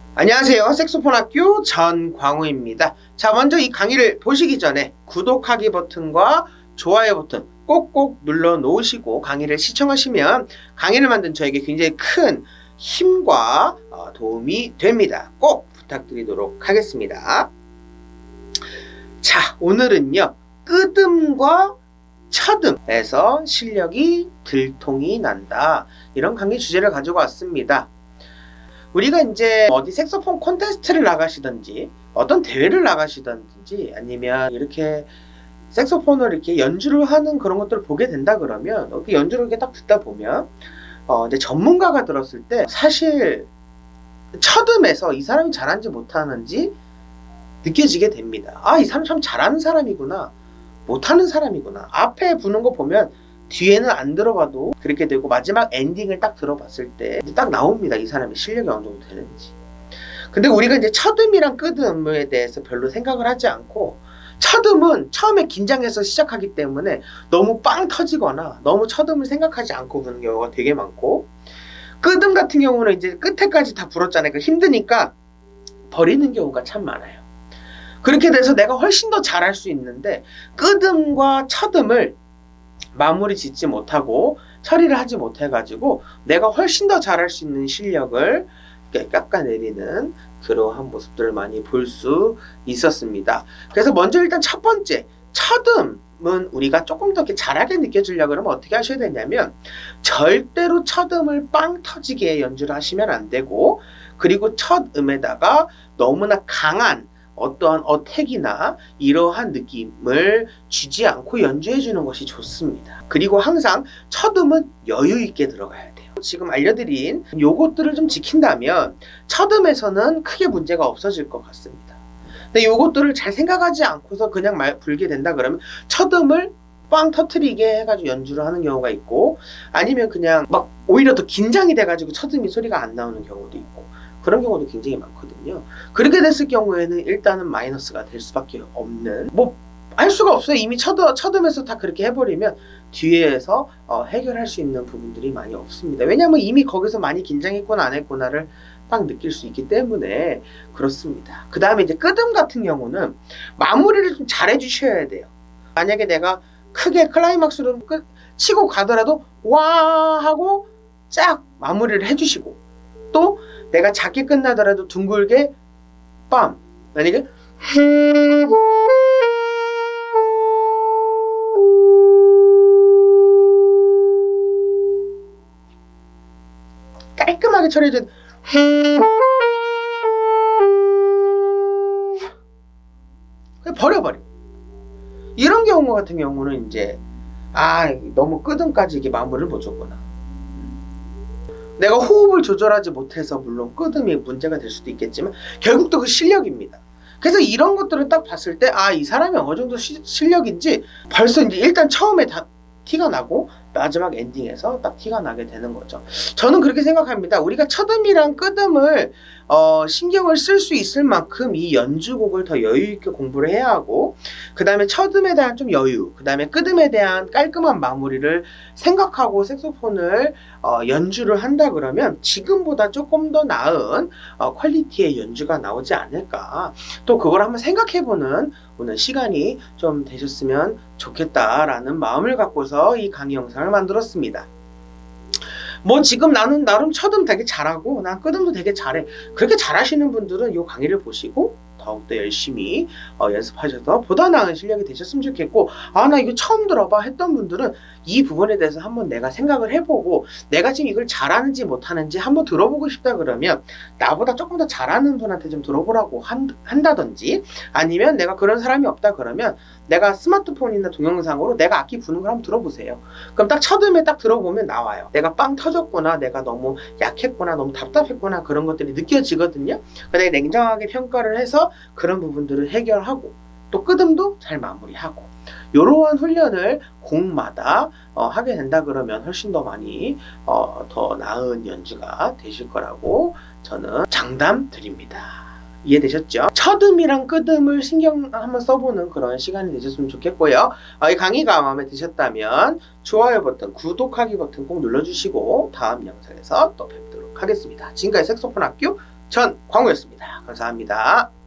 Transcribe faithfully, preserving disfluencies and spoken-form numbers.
안녕하세요. 색소폰 학교 전광우입니다. 자, 먼저 이 강의를 보시기 전에 구독하기 버튼과 좋아요 버튼 꼭꼭 눌러 놓으시고 강의를 시청하시면 강의를 만든 저에게 굉장히 큰 힘과 도움이 됩니다. 꼭 부탁드리도록 하겠습니다. 자, 오늘은요, 끄듬과 쳐듬에서 실력이 들통이 난다, 이런 강의 주제를 가지고 왔습니다. 우리가 이제 어디 색소폰 콘테스트를 나가시든지 어떤 대회를 나가시든지 아니면 이렇게 색소폰을 이렇게 연주를 하는 그런 것들을 보게 된다 그러면 이렇게 연주를 이렇게 딱 듣다 보면 어 이제 전문가가 들었을 때 사실 쳐듬에서 이 사람이 잘하는지 못하는지 느껴지게 됩니다. 아, 이 사람 참 잘하는 사람이구나, 못하는 사람이구나. 앞에 부는 거 보면 뒤에는 안 들어봐도 그렇게 되고, 마지막 엔딩을 딱 들어봤을 때 딱 나옵니다, 이 사람의 실력이 어느 정도 되는지. 근데 우리가 이제 쳐듬이랑 끄듬에 대해서 별로 생각을 하지 않고, 쳐듬은 처음에 긴장해서 시작하기 때문에 너무 빵 터지거나 너무 쳐듬을 생각하지 않고 부는 경우가 되게 많고, 끄듬 같은 경우는 이제 끝에까지 다 불었잖아요. 힘드니까 버리는 경우가 참 많아요. 그렇게 돼서 내가 훨씬 더 잘할 수 있는데 끄듬과 쳐듬을 마무리 짓지 못하고 처리를 하지 못해가지고 내가 훨씬 더 잘할 수 있는 실력을 깎아내리는 그러한 모습들을 많이 볼 수 있었습니다. 그래서 먼저 일단 첫 번째, 쳐듬은 우리가 조금 더 이렇게 잘하게 느껴지려고 그러면 어떻게 하셔야 되냐면, 절대로 쳐듬을 빵 터지게 연주를 하시면 안 되고, 그리고 첫음에다가 너무나 강한 어떠한 어택이나 이러한 느낌을 주지 않고 연주해 주는 것이 좋습니다. 그리고 항상 첫음은 여유 있게 들어가야 돼요. 지금 알려드린 요것들을 좀 지킨다면 첫음에서는 크게 문제가 없어질 것 같습니다. 근데 요것들을 잘 생각하지 않고서 그냥 말 불게 된다 그러면 첫음을 빵 터트리게 해가지고 연주를 하는 경우가 있고, 아니면 그냥 막 오히려 더 긴장이 돼가지고 첫음이 소리가 안 나오는 경우도 있고, 그런 경우도 굉장히 많거든요. 그렇게 됐을 경우에는 일단은 마이너스가 될 수밖에 없는, 뭐 할 수가 없어요. 이미 쳐듬, 쳐듬에서 다 그렇게 해버리면 뒤에서 어, 해결할 수 있는 부분들이 많이 없습니다. 왜냐하면 이미 거기서 많이 긴장했구나 안 했구나를 딱 느낄 수 있기 때문에 그렇습니다. 그 다음에 이제 끄듬 같은 경우는 마무리를 좀 잘 해주셔야 돼요. 만약에 내가 크게 클라이막스로 끝 치고 가더라도 와 하고 쫙 마무리를 해주시고, 또 내가 작게 끝나더라도 둥글게 빰, 만약에 깔끔하게 처리해준 버려버려. 이런 경우 같은 경우는 이제 아, 너무 끄듬까지 이게 마무리를 못 줬구나. 내가 호흡을 조절하지 못해서 물론 끄듬이 문제가 될 수도 있겠지만 결국 또 그 실력입니다. 그래서 이런 것들을 딱 봤을 때 아, 이 사람이 어느 정도 시, 실력인지 벌써 이제 일단 처음에 다 티가 나고 마지막 엔딩에서 딱 티가 나게 되는 거죠. 저는 그렇게 생각합니다. 우리가 쳐듬이랑 끄듬을 어, 신경을 쓸 수 있을 만큼 이 연주곡을 더 여유 있게 공부를 해야 하고, 그 다음에 쳐듬에 대한 좀 여유, 그 다음에 끄듬에 대한 깔끔한 마무리를 생각하고 색소폰을 어, 연주를 한다 그러면 지금보다 조금 더 나은 어, 퀄리티의 연주가 나오지 않을까, 또 그걸 한번 생각해보는 오늘 시간이 좀 되셨으면 좋겠다라는 마음을 갖고서 이 강의 영상을 만들었습니다. 뭐 지금 나는 나름 쳐듬 되게 잘하고 난 끄듬도 되게 잘해, 그렇게 잘하시는 분들은 이 강의를 보시고 더욱더 열심히 어, 연습하셔서 보다 나은 실력이 되셨으면 좋겠고, 아, 나 이거 처음 들어봐 했던 분들은 이 부분에 대해서 한번 내가 생각을 해보고 내가 지금 이걸 잘하는지 못하는지 한번 들어보고 싶다 그러면 나보다 조금 더 잘하는 분한테 좀 들어보라고 한, 한다든지, 아니면 내가 그런 사람이 없다 그러면 내가 스마트폰이나 동영상으로 내가 악기 부는 걸 한번 들어보세요. 그럼 딱 첫음에 딱 들어보면 나와요. 내가 빵 터졌구나, 내가 너무 약했구나, 너무 답답했구나, 그런 것들이 느껴지거든요. 근데 냉정하게 평가를 해서 그런 부분들을 해결하고 또 끄듬도 잘 마무리하고, 이러한 훈련을 곡마다 어, 하게 된다 그러면 훨씬 더 많이 어, 더 나은 연주가 되실 거라고 저는 장담 드립니다. 이해되셨죠? 첫음이랑 끄듬을 신경 한번 써보는 그런 시간이 되셨으면 좋겠고요. 어, 이 강의가 마음에 드셨다면 좋아요 버튼, 구독하기 버튼 꼭 눌러주시고 다음 영상에서 또 뵙도록 하겠습니다. 지금까지 색소폰 학교 전광우였습니다. 감사합니다.